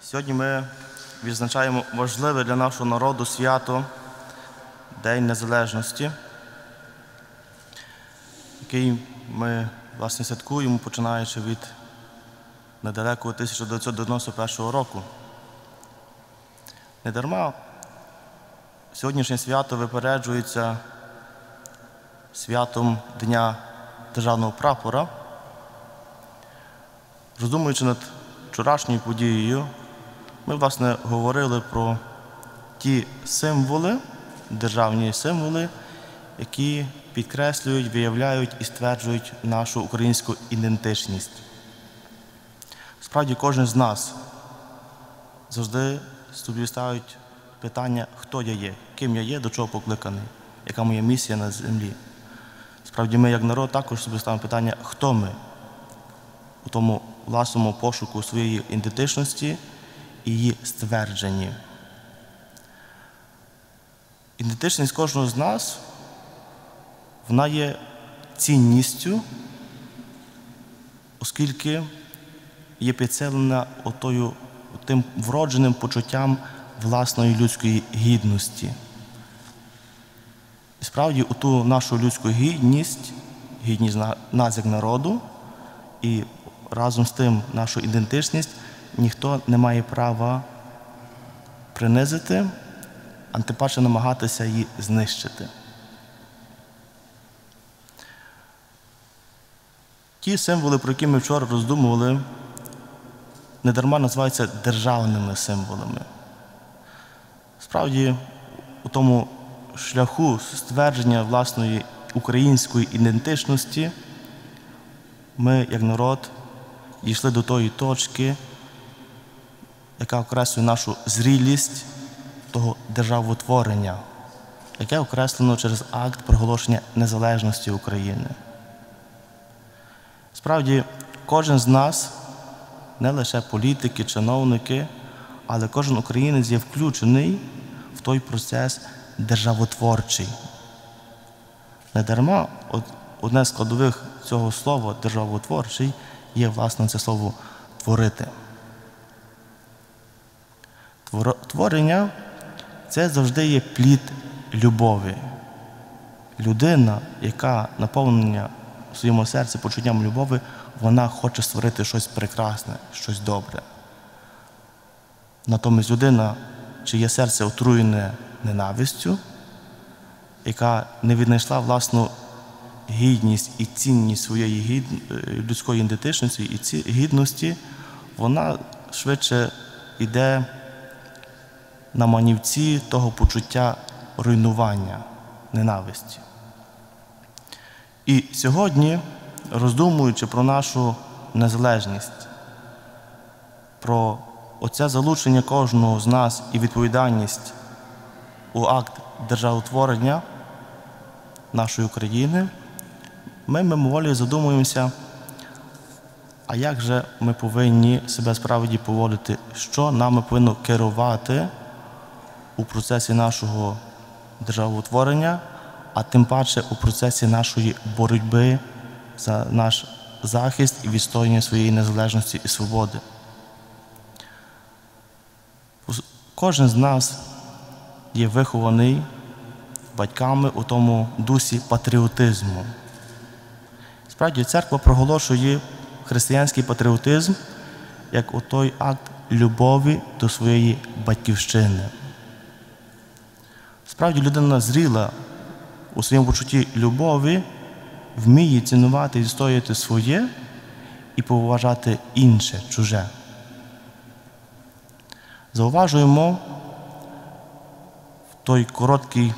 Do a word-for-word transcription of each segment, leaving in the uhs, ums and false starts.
Сьогодні ми відзначаємо важливе для нашого народу свято День Незалежності, який ми, власне, святкуємо, починаючи від недалекого тисяча дев'ятсот дев'яносто першого року. Недарма сьогоднішнє свято випереджується святом Дня Державного прапора. Роздумуючи над вчорашньою подією, ми, власне, говорили про ті символи, державні символи, які підкреслюють, виявляють і стверджують нашу українську ідентичність. Справді, кожен з нас завжди собі ставить питання, хто я є, ким я є, до чого покликаний, яка моя місія на землі. Справді, ми, як народ, також собі ставимо питання, хто ми у тому власному пошуку своєї ідентичності і її ствердженні. Ідентичність кожного з нас, вона є цінністю, оскільки є підсилена отою, тим вродженим почуттям власної людської гідності. І справді, у ту нашу людську гідність, гідність нас як народу, і разом з тим нашу ідентичність, ніхто не має права принизити, а тим паче намагатися її знищити. Ті символи, про які ми вчора роздумували, недарма називаються державними символами. Справді, у тому шляху ствердження власної української ідентичності ми, як народ, дійшли до тої точки, яка окреслює нашу зрілість того державотворення, яке окреслено через акт проголошення незалежності України. Справді, кожен з нас, не лише політики, чиновники, але кожен українець є включений в той процес державотворчий. Недарма одне з складових цього слова «державотворчий» є, власне, це слово «творити». Творення – це завжди є плід любові. Людина, яка наповнена в своєму серці почуттям любові, вона хоче створити щось прекрасне, щось добре. Натомість людина, чиє серце отруєне ненавистю, яка не віднайшла власну гідність і цінність своєї гід... людської ідентичності і ці... гідності, вона швидше йде на манівці того почуття руйнування, ненависті. І сьогодні, роздумуючи про нашу незалежність, про оце залучення кожного з нас і відповідальність у акт державотворення нашої України, ми мимоволі задумуємося, а як же ми повинні себе справді поводити, що нами повинно керувати у процесі нашого державотворення, а тим паче у процесі нашої боротьби за наш захист і відстоювання своєї незалежності і свободи. Кожен з нас є вихований батьками у тому дусі патріотизму. Справді, церква проголошує християнський патріотизм як отой акт любові до своєї батьківщини. Справді, людина зріла у своєму почутті любові, вміє цінувати і відстоювати своє і поважати інше, чуже. Зауважуємо в той короткий,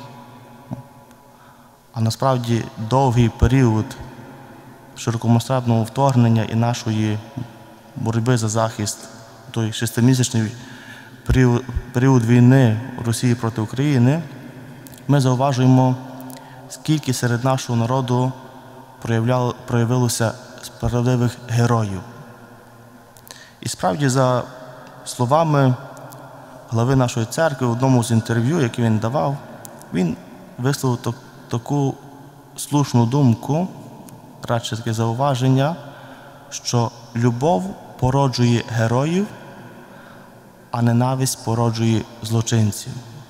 а насправді довгий період широкомасштабного вторгнення і нашої боротьби за захист, той шестимісячний період, період війни Росії проти України, ми зауважуємо, скільки серед нашого народу проявилося справедливих героїв. І справді, за словами глави нашої церкви в одному з інтерв'ю, яке він давав, він висловив таку слушну думку, радше таке зауваження, що любов породжує героїв, а ненависть породжує злочинців.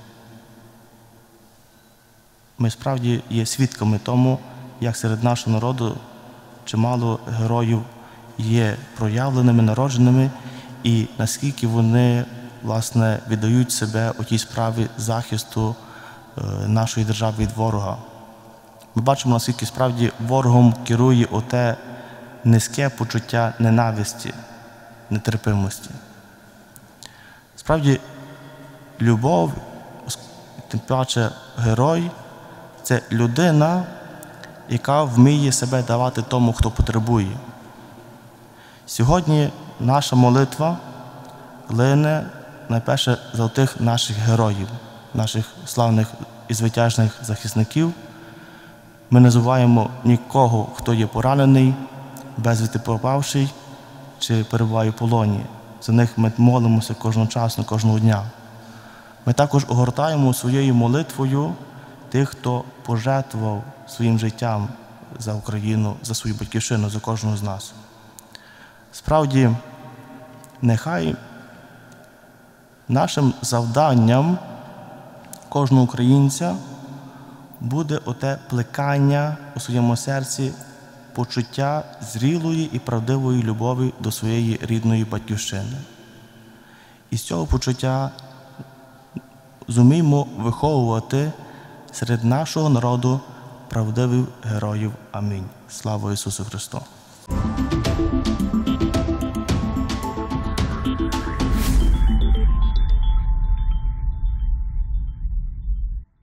Ми справді є свідками тому, як серед нашого народу чимало героїв є проявленими, народженими, і наскільки вони, власне, віддають себе у тій справі захисту нашої держави від ворога. Ми бачимо, наскільки справді ворогом керує оте низьке почуття ненависті, нетерпимості. Справді, любов, тим паче герой, це людина, яка вміє себе давати тому, хто потребує. Сьогодні наша молитва лине найперше за тих наших героїв, наших славних і звитяжних захисників. Ми не забуваємо нікого, хто є поранений, безвісти пропавший чи перебуває в полоні. За них ми молимося кожночасно, кожного дня. Ми також огортаємо своєю молитвою тих, хто пожертвував своїм життям за Україну, за свою батьківщину, за кожного з нас. Справді, нехай нашим завданням кожного українця буде оте плекання у своєму серці почуття зрілої і правдивої любові до своєї рідної батьківщини. І з цього почуття зуміємо виховувати серед нашого народу правдивих героїв. Амінь. Слава Ісусу Христу!